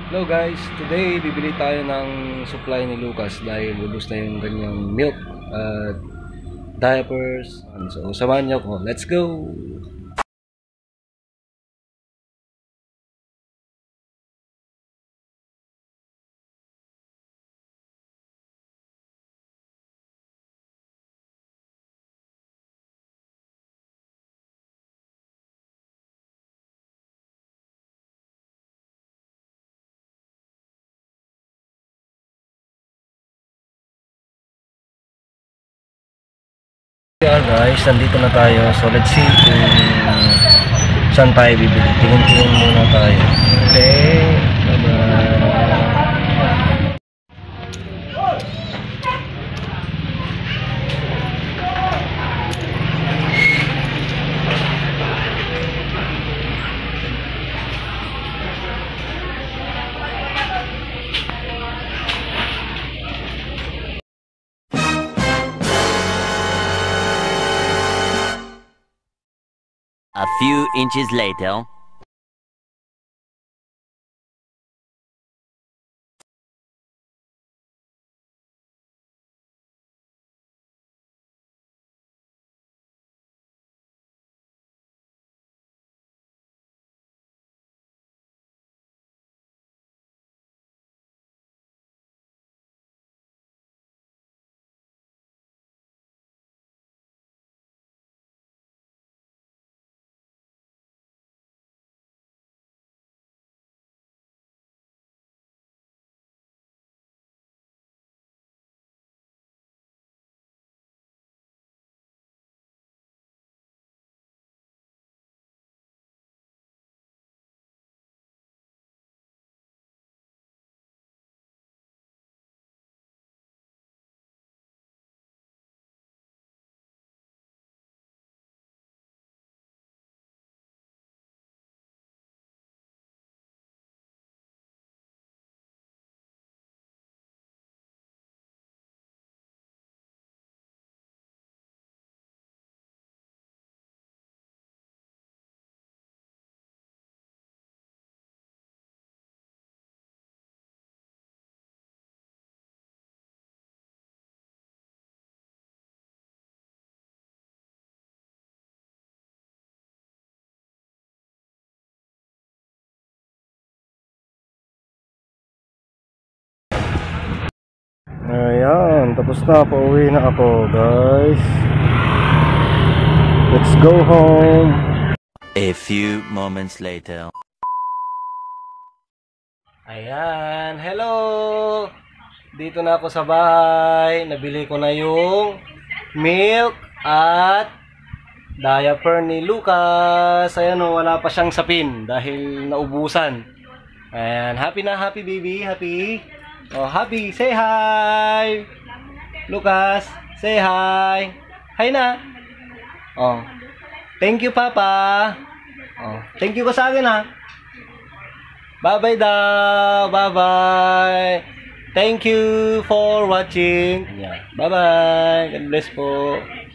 Hello guys, today bibili tayo ng supply ni Lucas dahil lubos na yung kanyang milk at diapers. So samahan niyo ko, let's go! Yeah guys, nandito na tayo. So let's see kung saan tayo bibili. Tingin-tingin muna tayo. Okay, bye-bye. A few inches later. Ayan, tapos na, pauwi na ako guys. Let's go home. A few moments later. Ayan, hello! Dito na ako sa bahay. Nabili ko na yung milk at diaper ni Lucas. Ayan o, wala pa siyang sapin dahil naubusan. Ayan, happy na, happy baby, happy. Oh, happy, say hi! Lucas, say hi! Hi na! Oh, thank you Papa! Oh, thank you ko sa akin ha! Bye-bye daw! Bye-bye! Thank you for watching! Yeah. Bye-bye! God bless po!